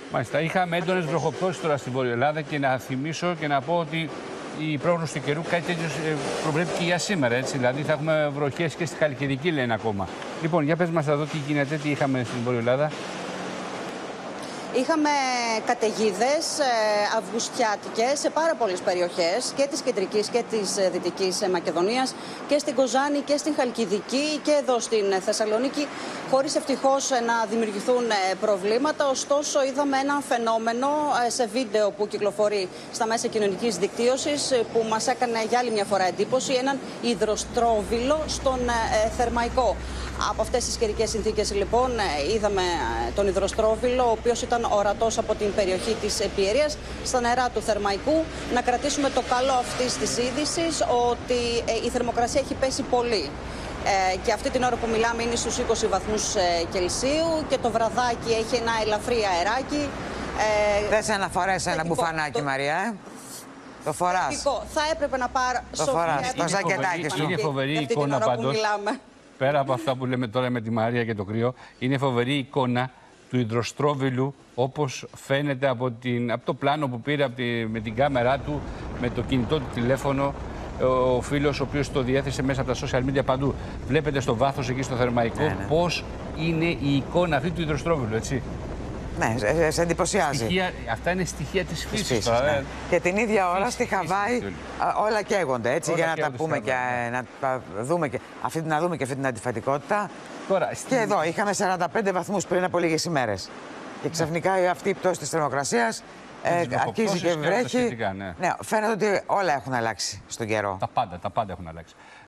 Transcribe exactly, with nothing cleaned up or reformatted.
Μάλιστα. Είχαμε έντονες βροχοπτώσεις τώρα στην Βόρεια Ελλάδα και να θυμίσω και να πω ότι η πρόγνωση του καιρού κάτι τέτοιο προβλέπει και για σήμερα. Έτσι. Δηλαδή θα έχουμε βροχές και στη Χαλκιδική, λένε ακόμα. Λοιπόν, για πες μας εδώ τι γίνεται, τι είχαμε στην Βόρεια Ελλάδα. Είχαμε καταιγίδες ε, αυγουστιάτικες σε πάρα πολλές περιοχές και της κεντρικής και της ε, δυτικής ε, Μακεδονίας και στην Κοζάνη και στην Χαλκιδική και εδώ στην ε, Θεσσαλονίκη, χωρίς ευτυχώς ε, να δημιουργηθούν ε, προβλήματα. Ωστόσο είδαμε ένα φαινόμενο ε, σε βίντεο που κυκλοφορεί στα μέσα κοινωνικής δικτύωσης ε, που μας έκανε για άλλη μια φορά εντύπωση, έναν υδροστρόβιλο στον ε, Θερμαϊκό. Από αυτές τις καιρικές συνθήκες λοιπόν είδαμε τον υδροστρόβιλο, ο οποίος ήταν ορατός από την περιοχή της Πιερίας στα νερά του Θερμαϊκού. Να κρατήσουμε το καλό αυτής της είδησης ότι η θερμοκρασία έχει πέσει πολύ. Ε, και αυτή την ώρα που μιλάμε είναι στους είκοσι βαθμούς Κελσίου και το βραδάκι έχει ένα ελαφρύ αεράκι. Ε, Θες να φορέσει ένα μπουφανάκι, το... Μαρία, ε? Το φοράς. Θα έπρεπε να πάρω... Το φοράς, το ζακετάκι σου. Είναι φοβερή εικόνα πάντως. Πέρα από αυτά που λέμε τώρα με τη Μαρία και το κρύο, είναι φοβερή εικόνα του υδροστρόβιλου όπως φαίνεται από, την, από το πλάνο που πήρε από τη, με την κάμερά του, με το κινητό του τηλέφωνο, ο φίλος ο οποίος το διέθεσε μέσα από τα social media παντού. Βλέπετε στο βάθος εκεί στο Θερμαϊκό, ναι, ναι, πώς είναι η εικόνα αυτή του υδροστρόβιλου, έτσι. Ναι, σε, σε εντυπωσιάζει. Στοιχεία, αυτά είναι στοιχεία της φύσης. φύσης τώρα, ναι. ε. Και την ίδια ώρα στη Χαβάη φύσης, όλα καίγονται, έτσι, όλα για να τα πούμε και, ναι. να, δούμε και, αυτή, να δούμε και αυτή την αντιφατικότητα. Τώρα, και στην... εδώ είχαμε σαράντα πέντε βαθμούς πριν από λίγες ημέρες. Και ξαφνικά ναι. αυτή η πτώση της θερμοκρασίας ε, αρχίζει και βρέχει. Και ναι. Ναι, φαίνεται ότι όλα έχουν αλλάξει στον καιρό. Τα πάντα, τα πάντα έχουν αλλάξει.